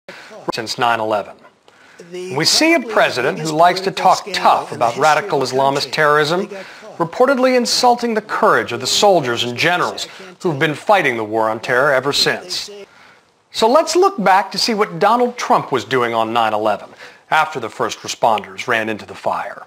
since 9/11. We see a president who likes to talk tough about radical Islamist terrorism, reportedly insulting the courage of the soldiers and generals who've been fighting the war on terror ever since. So let's look back to see what Donald Trump was doing on 9/11 after the first responders ran into the fire.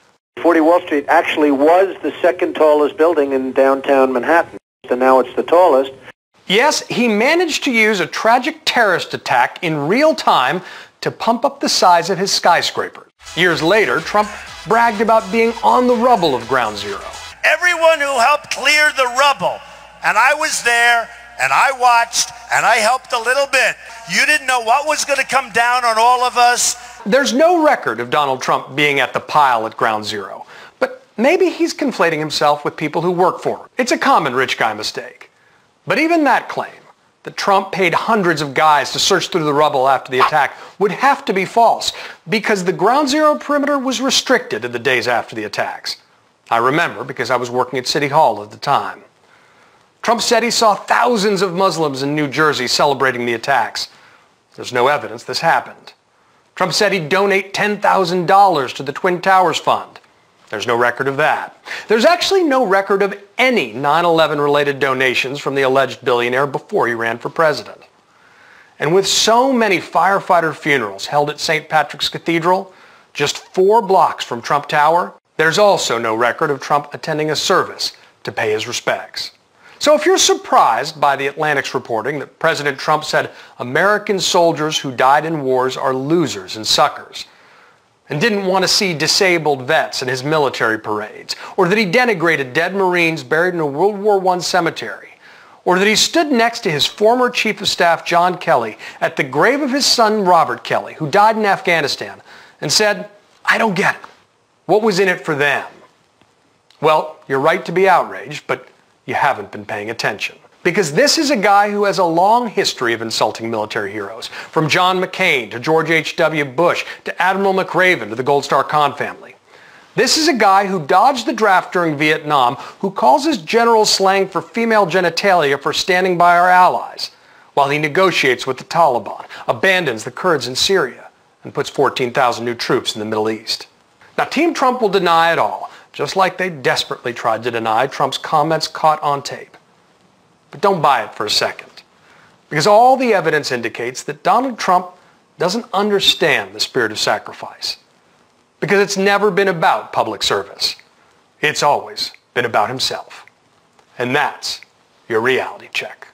40 Wall Street actually was the second tallest building in downtown Manhattan, and now it's the tallest. Yes, he managed to use a tragic terrorist attack in real time to pump up the size of his skyscraper. Years later, Trump bragged about being on the rubble of Ground Zero. Everyone who helped clear the rubble, and I was there, and I watched, and I helped a little bit. You didn't know what was going to come down on all of us. There's no record of Donald Trump being at the pile at Ground Zero, but maybe he's conflating himself with people who work for him. It's a common rich guy mistake. But even that claim, that Trump paid hundreds of guys to search through the rubble after the attack, would have to be false, because the Ground Zero perimeter was restricted in the days after the attacks. I remember because I was working at City Hall at the time. Trump said he saw thousands of Muslims in New Jersey celebrating the attacks. There's no evidence this happened. Trump said he'd donate $10,000 to the Twin Towers Fund. There's no record of that. There's actually no record of any 9/11 related donations from the alleged billionaire before he ran for president. And with so many firefighter funerals held at St. Patrick's Cathedral, just 4 blocks from Trump Tower, there's also no record of Trump attending a service to pay his respects. So if you're surprised by the Atlantic's reporting that President Trump said American soldiers who died in wars are losers and suckers, and didn't want to see disabled vets in his military parades, or that he denigrated dead Marines buried in a World War I cemetery, or that he stood next to his former Chief of Staff John Kelly at the grave of his son Robert Kelly, who died in Afghanistan, and said, "I don't get it. What was in it for them?" Well, you're right to be outraged, but you haven't been paying attention. Because this is a guy who has a long history of insulting military heroes, from John McCain to George H.W. Bush to Admiral McRaven to the Gold Star Khan family. This is a guy who dodged the draft during Vietnam, who calls his generals slang for female genitalia for standing by our allies, while he negotiates with the Taliban, abandons the Kurds in Syria, and puts 14,000 new troops in the Middle East. Now, Team Trump will deny it all, just like they desperately tried to deny Trump's comments caught on tape. But don't buy it for a second, because all the evidence indicates that Donald Trump doesn't understand the spirit of sacrifice, because it's never been about public service. It's always been about himself. And that's your reality check.